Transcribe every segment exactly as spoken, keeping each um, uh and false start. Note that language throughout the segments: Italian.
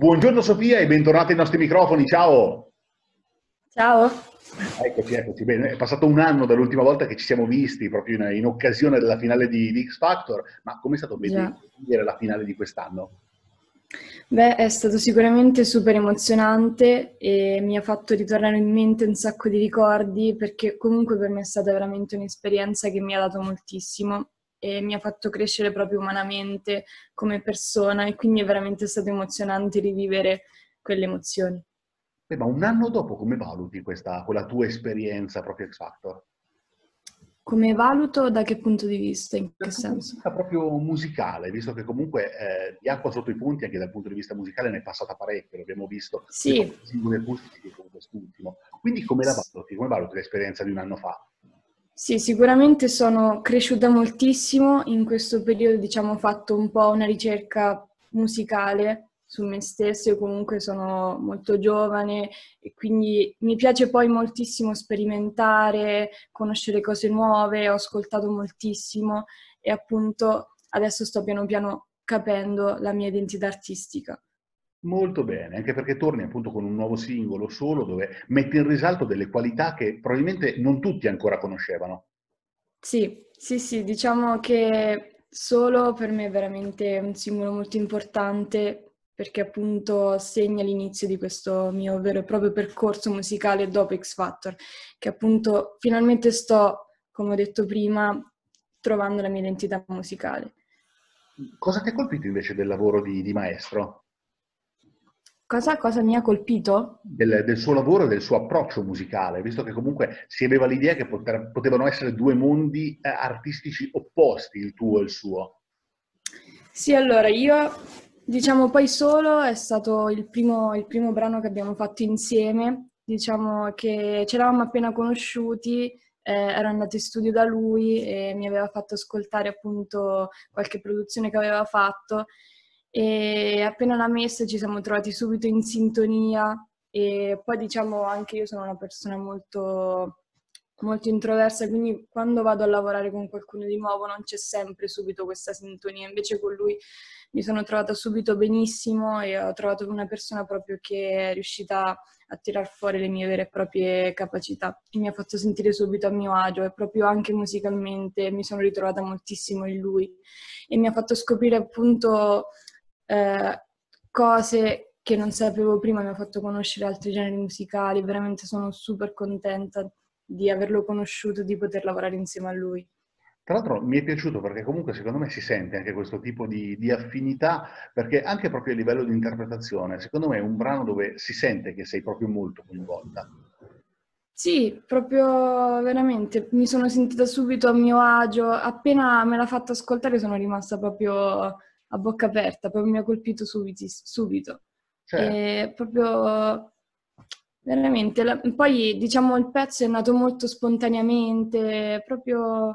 Buongiorno Sofia e bentornati ai nostri microfoni, ciao! Ciao. Eccoci, eccoci, bene, è passato un anno dall'ultima volta che ci siamo visti, proprio in, in occasione della finale di, di X Factor, ma com'è stato vedere, Già. vedere la finale di quest'anno? Beh, è stato sicuramente super emozionante e mi ha fatto ritornare in mente un sacco di ricordi perché comunque per me è stata veramente un'esperienza che mi ha dato moltissimo e mi ha fatto crescere proprio umanamente come persona e quindi è veramente stato emozionante rivivere quelle emozioni. Beh, ma un anno dopo come valuti questa, quella tua esperienza proprio X Factor? Come valuto? Da che punto di vista? In che Dal punto di senso? vista proprio musicale, visto che comunque eh, di acqua sotto i ponti anche dal punto di vista musicale ne è passata parecchio, l'abbiamo visto sia con Sì. i singoli acustici che con quest'ultimo. Quindi come la valuti? Come valuti l'esperienza di un anno fa? Sì, sicuramente sono cresciuta moltissimo in questo periodo, diciamo, ho fatto un po' una ricerca musicale su me stessa, io comunque sono molto giovane e quindi mi piace poi moltissimo sperimentare, conoscere cose nuove, ho ascoltato moltissimo e appunto adesso sto piano piano capendo la mia identità artistica. Molto bene, anche perché torni appunto con un nuovo singolo solo dove metti in risalto delle qualità che probabilmente non tutti ancora conoscevano. Sì, sì, sì, diciamo che Solo per me è veramente un simbolo molto importante perché appunto segna l'inizio di questo mio vero e proprio percorso musicale dopo X Factor, che appunto finalmente sto, come ho detto prima, trovando la mia identità musicale. Cosa ti ha colpito invece del lavoro di, di maestro? Cosa, cosa mi ha colpito? Del, del suo lavoro e del suo approccio musicale, visto che comunque si aveva l'idea che poter- potevano essere due mondi eh, artistici opposti, il tuo e il suo. Sì, allora io, diciamo poi solo è stato il primo, il primo brano che abbiamo fatto insieme, diciamo che ci eravamo appena conosciuti, eh, ero andata in studio da lui e mi aveva fatto ascoltare appunto qualche produzione che aveva fatto e appena l'ha messa ci siamo trovati subito in sintonia e poi diciamo anche io sono una persona molto molto introversa, quindi quando vado a lavorare con qualcuno di nuovo non c'è sempre subito questa sintonia, invece con lui mi sono trovata subito benissimo e ho trovato una persona proprio che è riuscita a tirar fuori le mie vere e proprie capacità e mi ha fatto sentire subito a mio agio e proprio anche musicalmente mi sono ritrovata moltissimo in lui e mi ha fatto scoprire appunto eh, cose che non sapevo prima, mi ha fatto conoscere altri generi musicali, veramente sono super contenta di averlo conosciuto, di poter lavorare insieme a lui. Tra l'altro mi è piaciuto perché comunque secondo me si sente anche questo tipo di, di affinità, perché anche proprio a livello di interpretazione, secondo me è un brano dove si sente che sei proprio molto coinvolta. Sì, proprio veramente, mi sono sentita subito a mio agio, appena me l'ha fatta ascoltare sono rimasta proprio a bocca aperta, proprio mi ha colpito subito. subito. Cioè, E proprio veramente, la- poi diciamo il pezzo è nato molto spontaneamente, proprio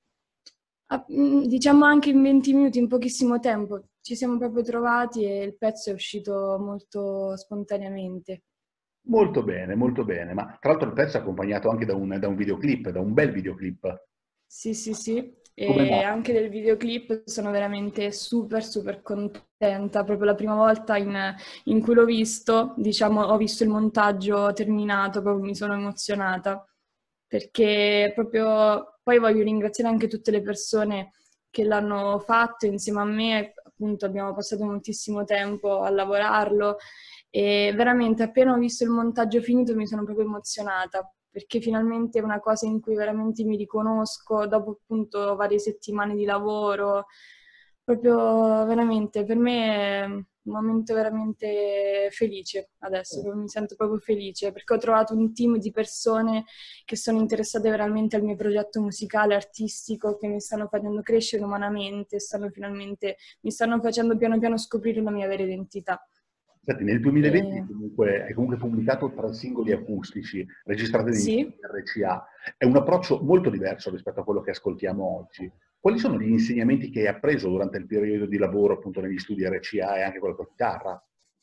a- mm, diciamo anche in venti minuti, in pochissimo tempo. Ci siamo proprio trovati e il pezzo è uscito molto spontaneamente. molto bene, molto bene, ma tra l'altro il pezzo è accompagnato anche da un, da un videoclip, da un bel videoclip. Sì, sì, sì. Come E mai? anche del videoclip sono veramente super, super contenta. Proprio la prima volta in, in cui l'ho visto, diciamo, ho visto il montaggio terminato, proprio mi sono emozionata. Perché proprio poi voglio ringraziare anche tutte le persone che l'hanno fatto insieme a me. Appunto, abbiamo passato moltissimo tempo a lavorarlo e veramente appena ho visto il montaggio finito mi sono proprio emozionata perché finalmente è una cosa in cui veramente mi riconosco dopo appunto varie settimane di lavoro. Proprio veramente per me è un momento veramente felice adesso, proprio mi sento proprio felice perché ho trovato un team di persone che sono interessate veramente al mio progetto musicale, artistico, che mi stanno facendo crescere umanamente, stanno finalmente, mi stanno facendo piano piano scoprire la mia vera identità. Infatti nel duemilaventi E... comunque, hai comunque pubblicato tre singoli acustici registrati negli Sì. studi R C A. È un approccio molto diverso rispetto a quello che ascoltiamo oggi. Quali sono gli insegnamenti che hai appreso durante il periodo di lavoro appunto negli studi R C A e anche con la tua chitarra?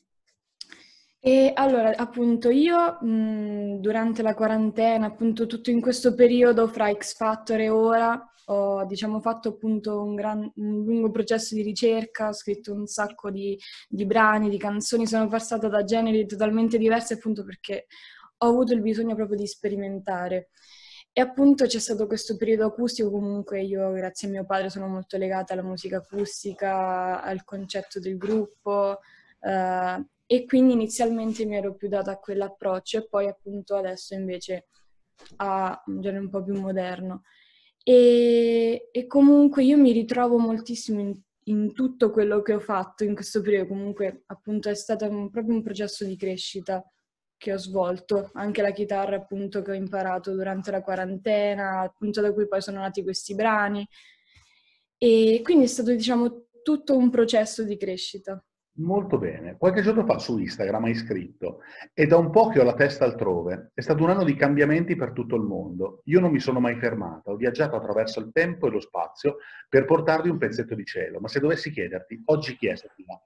E allora, appunto, io mh, durante la quarantena, appunto, tutto in questo periodo fra X Factor e ora, ho diciamo, fatto appunto un, gran, un lungo processo di ricerca, ho scritto un sacco di, di brani, di canzoni, sono passata da generi totalmente diversi appunto perché ho avuto il bisogno proprio di sperimentare. E appunto c'è stato questo periodo acustico, comunque io grazie a mio padre sono molto legata alla musica acustica, al concetto del gruppo, eh, e quindi inizialmente mi ero più data a quell'approccio e poi appunto adesso invece a un genere un po' più moderno. E, e comunque io mi ritrovo moltissimo in, in tutto quello che ho fatto in questo periodo, comunque appunto è stato un, proprio un processo di crescita che ho svolto, anche la chitarra appunto che ho imparato durante la quarantena, appunto da cui poi sono nati questi brani e quindi è stato diciamo tutto un processo di crescita. Molto bene. Qualche giorno fa su Instagram hai scritto: è da un po' che ho la testa altrove. È stato un anno di cambiamenti per tutto il mondo. Io non mi sono mai fermata. Ho viaggiato attraverso il tempo e lo spazio per portarvi un pezzetto di cielo. Ma se dovessi chiederti, oggi chi è Sofia?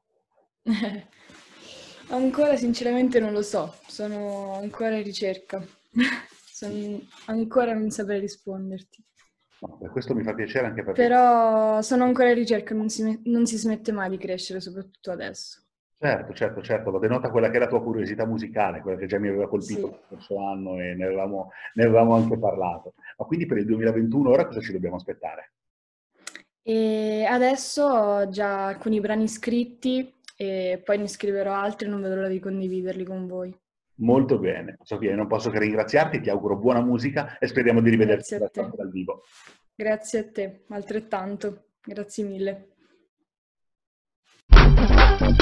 Ancora sinceramente non lo so. Sono ancora in ricerca. Sono... Ancora non saprei risponderti. No, per questo mi fa piacere anche perché... Però sono ancora in ricerca, non si, non si smette mai di crescere, soprattutto adesso. Certo, certo, certo, lo denota quella che è la tua curiosità musicale, quella che già mi aveva colpito Sì. lo scorso anno e ne avevamo, ne avevamo anche parlato. Ma quindi per il duemilaventuno ora cosa ci dobbiamo aspettare? E adesso ho già alcuni brani scritti e poi ne scriverò altri, non vedo l'ora di condividerli con voi. Molto bene. Sofia, io non posso che ringraziarti, ti auguro buona musica e speriamo di rivederci Grazie a te. dal vivo. Grazie a te, altrettanto. Grazie mille.